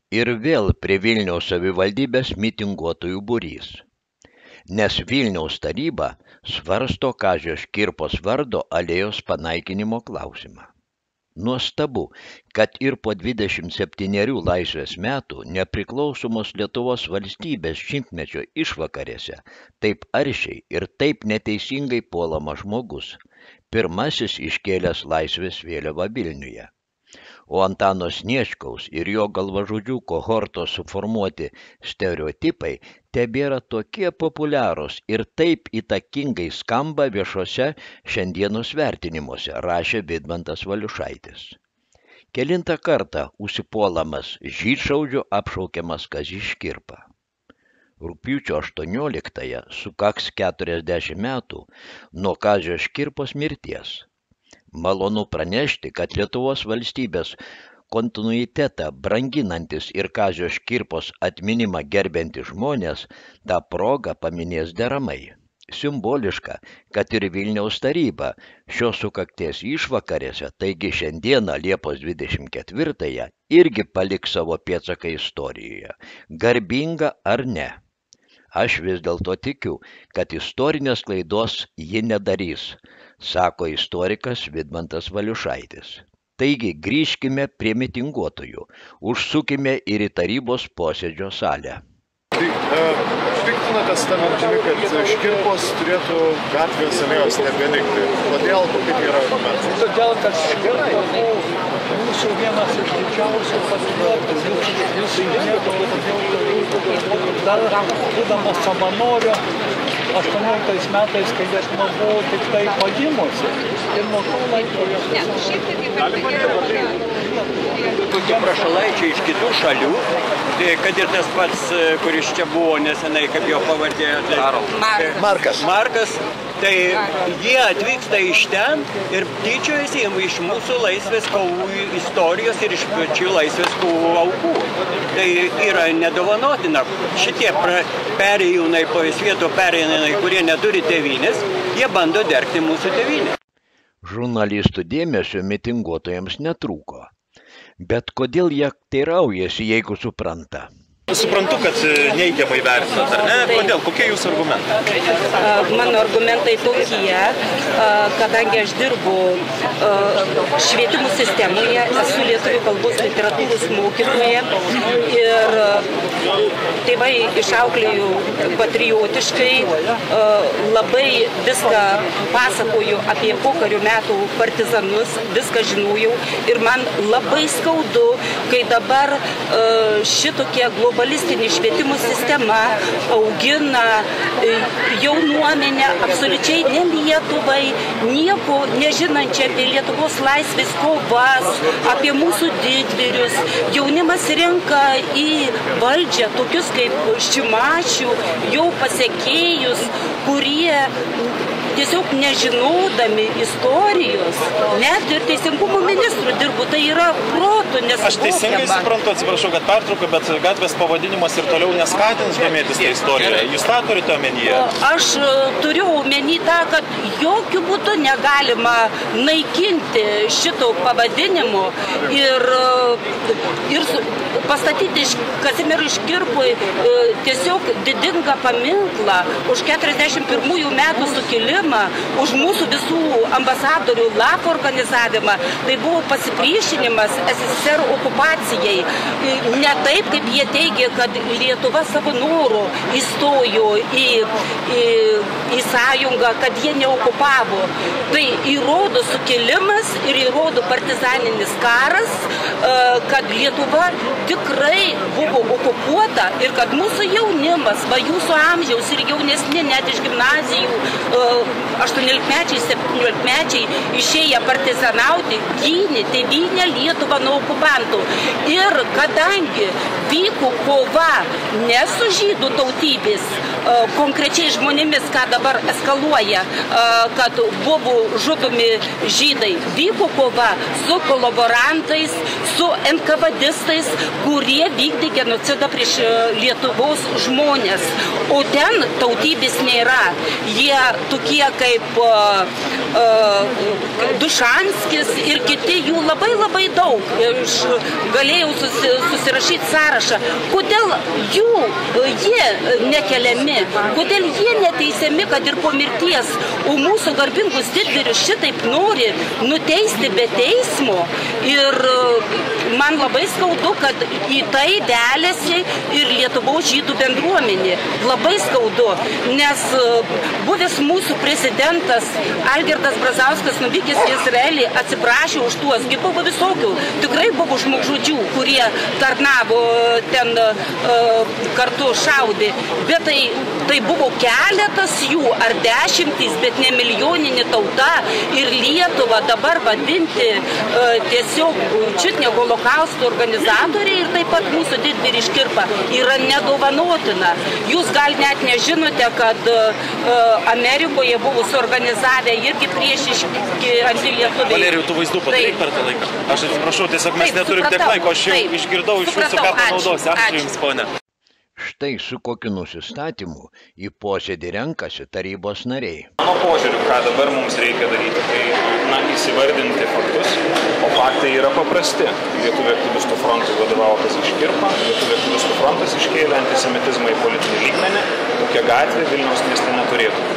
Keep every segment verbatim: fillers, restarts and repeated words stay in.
Ir vėl prie Vilniaus savivaldybės mitinguotojų būrys. Nes Vilniaus taryba svarsto Kazio Škirpos vardo alėjos panaikinimo klausimą. Nuostabu, kad ir po dvidešimt septynerių laisvės metų nepriklausomos Lietuvos valstybės šimtmečio išvakarėse taip aršiai ir taip neteisingai puolamas žmogus, pirmasis iškėlęs laisvės vėliavą Vilniuje. O Antano Sniečkaus ir jo galvažudžių kohortos suformuoti stereotipai tebėra tokie populiarūs ir taip įtakingai skamba viešose šiandienos vertinimuose, rašė Vidmantas Valiušaitis. Kelintą kartą užsipuolamas žydšaudžiu apšaukiamas Kazys Škirpa. Rugpjūčio aštuonioliktąją sukaks keturiasdešimt metų nuo Kazio Škirpos mirties. Malonu pranešti, kad Lietuvos valstybės kontinuitetą branginantis ir Kazio Škirpos atminimą gerbiantys žmonės tą progą paminės deramai. Simboliška, kad ir Vilniaus taryba šios sukakties išvakarėse, taigi šiandieną Liepos dvidešimt ketvirtąją, irgi paliks savo pėdsaką istorijoje. Garbinga ar ne? Aš vis dėlto tikiu, kad istorinės klaidos ji nedarys, sako istorikas Vidmantas Valiušaitis. Taigi grįžkime prie mitinguotojų, užsukime ir į tarybos posėdžio salę. Tai e, piktinatės tą mintimi, kad Škirpos turėtų gatvės alėjos nebelikti. Kodėl, kokie yra argumentai? Todėl, kad Škirpa buvo mūsų vienas iš didžiausių patriotų, jūsų inžinierių, dar būdamas savanorio, aštuonioliktais metais, kai Lietuva buvo tik tai pagimusi. Ir nuo to laiko tokie prašalaičiai iš kitų šalių, tai kad ir tas pats, kuris čia buvo nesenai, kaip jo pavardė, Markas. Markas, tai jie atvyksta iš ten ir tyčiojasi iš mūsų laisvės kovų istorijos ir iš pačių laisvės kovų aukų. Tai yra nedovanotina. Šitie perėjūnai po svieto perėjūnai, kurie neturi tėvynės, jie bando dergti mūsų tėvynę. Žurnalistų dėmesio mitinguotojams netrūko. Bet kodėl jie teiraujasi, jeigu supranta? Suprantu, kad neigiamai vertinat, ar ne? Kodėl? Kokie jūsų argumentai? Mano argumentai tokie, kadangi aš dirbu švietimo sistemoje, esu lietuvių kalbos literatūros mokytoja ir tėvai išauklėjau patriotiškai, labai viską pasakoju apie pokario metų partizanus, viską žinojau ir man labai skaudu, kai dabar šitokie globalistinė švietimo sistema augina jaunuomenę absoliučiai ne Lietuvai, nieko nežinančią apie Lietuvos laisvės kovas, apie mūsų didvyrius. Jaunimas renka į valdžią tokius kaip Šimašių, jau pasekėjus, kurie tiesiog nežinodami istorijos, net ir teisingumo ministrų dirbu, tai yra protų nesuvokiama. Aš teisingai suprantu, atsiprašau, kad pertrauką, bet gatvės pavadinimas ir toliau neskatins domėtis tą istoriją. Jūs tą turite omenyje? Aš turiu omeny tą, kad jokių būdų negalima naikinti šito pavadinimo ir, ir pastatyti Kazimierui Škirpui tiesiog didingą paminklą už keturiasdešimt pirmųjų metų sukilimą, už mūsų visų ambasadorių lapų organizavimą. Tai buvo pasipriešinimas S S R okupacijai. Ne taip, kaip jie teigia, kad Lietuva savo norų įstojo į, į, į sąjungą, kad jie neokupavo. Tai įrodo sukilimas ir įrodo partizaninis karas, kad Lietuva tikrai buvo okupuota ir kad mūsų jaunimas, va jūsų amžiaus ir jaunesni net iš gimnazijų aštuoniolikmečiai, septyniolikmečiai išėję partizanauti, gynė tėvynę Lietuvą nuo okupantų. Ir kadangi vyko kova ne su žydų tautybės konkrečiai žmonėmis, ką dabar eskaluoja, kad buvo žudomi žydai, vyko kova su kolaborantais, su N K V distais, kurie vykdė genocidą prieš Lietuvos žmonės. O ten tautybės nėra. Jie tokie kaip uh, uh, Dušanskis ir kiti, jų labai labai daug. Aš galėjau susi, susirašyti sąrašą. sąrašą, kodėl jų, jie nekeliami, kodėl jie neteisiami, kad ir po mirties, o mūsų garbingus didvyrius šitaip nori nuteisti be teismo. Ir man labai skaudu, kad į tai velėsi ir Lietuvos žydų bendruomenė. Labai skaudu, nes buvęs mūsų prezidentas Algirdas Brazauskas nuvykęs į Izraelį atsiprašė už tuos, gi buvo visokių, tikrai buvo žmogžudžių, kurie tarnavo ten uh, kartu šaudė, bet tai, tai buvo keletas jų ar dešimtys, bet ne milijoninė tauta ir Lietuvą dabar vadinti uh, tiesiog čiutne holokausto organizatoriai ir taip pat mūsų didvyrį Škirpą yra nedovanotina. Jūs gal net nežinote, kad uh, Amerikoje buvo suorganizavę irgi priešiški antilietuviai. Valerijau, tu vaizdų padaryk per tą laiką. Aš atsiprašau, tiesiog mes taip, neturim tiek laiko, aš jau taip, išgirdau iš jūsų, ką panaudosiu. Ačiū Jums, ponė. Štai su kokiu nusistatymu į posėdį renkasi tarybos nariai. Mano požiūriu, ką dabar mums reikia daryti, tai na, įsivardinti faktus, o faktai yra paprasti. Lietuvių aktyvistų frontui vadovavo Kazys Škirpa, Lietuvių aktyvistų frontas iškėlė antisemitizmą į politinį lygmenį, tokia gatvė Vilniaus mieste neturėtų.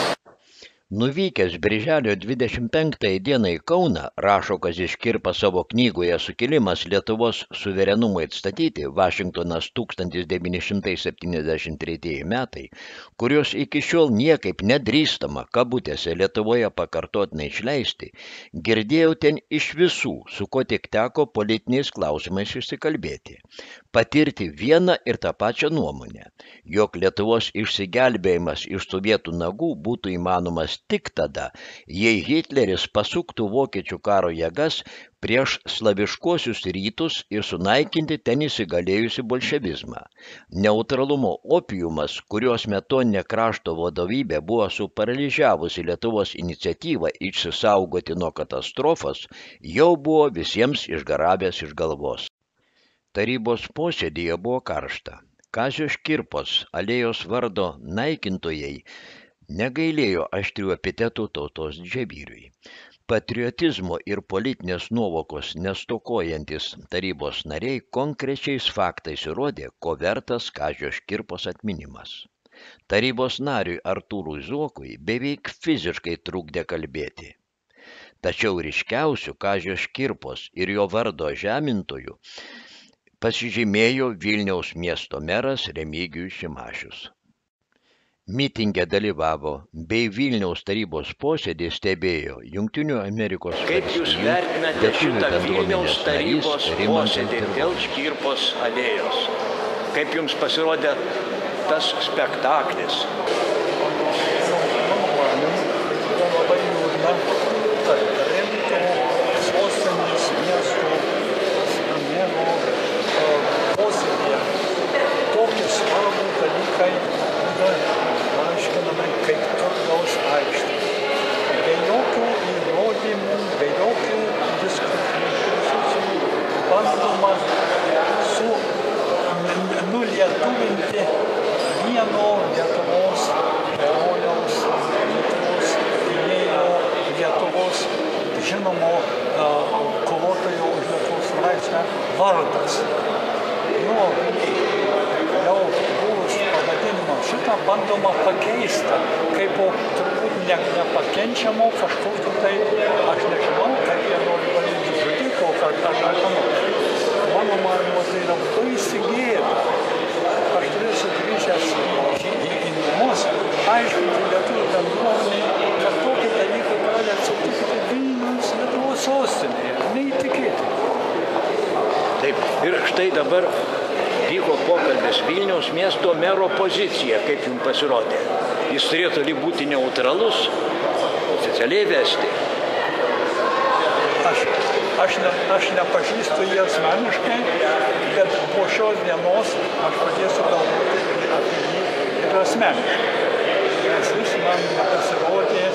Nuvykęs birželio dvidešimt penktąją dieną į Kauną, rašo Kazys Škirpa savo knygoje Sukilimas Lietuvos suverenumui atstatyti, Vašingtonas tūkstantis devyni šimtai septyniasdešimt tretieji metai, kurios iki šiol niekaip nedrįstama kabutėse Lietuvoje pakartotinai išleisti, girdėjau ten iš visų, su ko tik teko politiniais klausimais išsikalbėti. Patirti vieną ir tą pačią nuomonę, jog Lietuvos išsigelbėjimas iš sovietų nagų būtų įmanomas tik tada, jei Hitleris pasuktų vokiečių karo jėgas prieš slaviškuosius rytus ir sunaikinti ten įsigalėjusi bolševizmą. Neutralumo opiumas, kurios metoninė krašto vadovybė buvo suparalyžiavusi Lietuvos iniciatyvą išsisaugoti nuo katastrofos, jau buvo visiems išgaravęs iš galvos. Tarybos posėdyje buvo karšta. Kazio Škirpos alėjos vardo naikintojai negailėjo aštrių epitetų tautos didžiavyriui. Patriotizmo ir politinės nuovokos nestokojantis tarybos nariai konkrečiais faktais įrodė, ko vertas Kazio Škirpos atminimas. Tarybos nariui Artūrui Zuokui beveik fiziškai trukdė kalbėti. Tačiau ryškiausių Kazio Škirpos ir jo vardo žemintojų pasižymėjo Vilniaus miesto meras Remigijus Šimašius. Mitinge dalyvavo bei Vilniaus tarybos posėdį stebėjo Jungtinių Amerikos valstijų lietuvių bendruomenės narys Rimantas Dirvonas. Dėl Škirpos alėjos. Kaip Jums pasirodė tas spektaklis? Labai liūdna, kad rimto sostinės miesto mero posėdėje tokie svarbų dalykai aiškiname kaip Turgaus aikštė. Be jokių įrodymų, be jokių diskusijų bandoma su nulietuvinti vieno Lietuvos herojaus, Lietuvos gynėjo, Lietuvos žinomo kovotojo už Lietuvos laisvę vardas. Jo, jau buvus pavadinimo šitą bandoma pakeisti, kaip po turbūt ne, nepakenčiamo kažkokiu tai, aš nežinau, kaip jie nori vadinti žudiko, kad aš nežinau. Mano manymu, tai yra baisi gėda. Aš turiu sugrįžęs į, į, į namus, aiškinti lietuvių bendruomenei, kad tokie dalykai gali atsitikti Vilniaus Lietuvos sostinėje. Neįtikėti. Taip, ir štai dabar vyko pokalbis Vilniaus miesto mero pozicija, kaip Jums pasirodė. Jis turėtų būti neutralus, oficialiai vesti. Aš, aš, ne, aš nepažįstu jį asmeniškai, bet po šios dienos aš pradėsiu galvoti apie jį ir asmeniškai. Nes jis man nepasirodė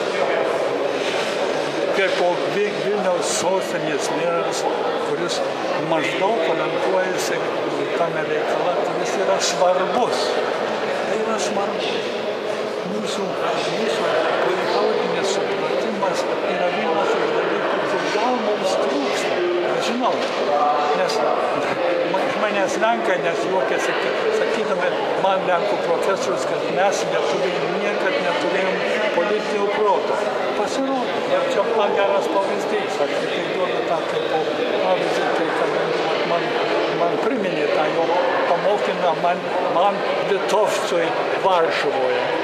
kaip Vilniaus sostinės meras, kuris maždaug orientuojasi tame reikale, kuris yra svarbus. Tai yra svarbu. Mūsų, mūsų tautinės supratimas yra vienas iš dalykų, kur gal mums trūksta. Žinau, nes iš manęs Lenkai, nes juokėsi, sakydami man Lenkų profesorius, kad mes lietuviai niekad neturėjom politinio proto. Pasirodo, ir čia man geras pavyzdys, aš tai duodu tą kaip pavyzdį, tai kadangi man, man priminė tą jo pamokymą man, man Litovcui Varšuvoje.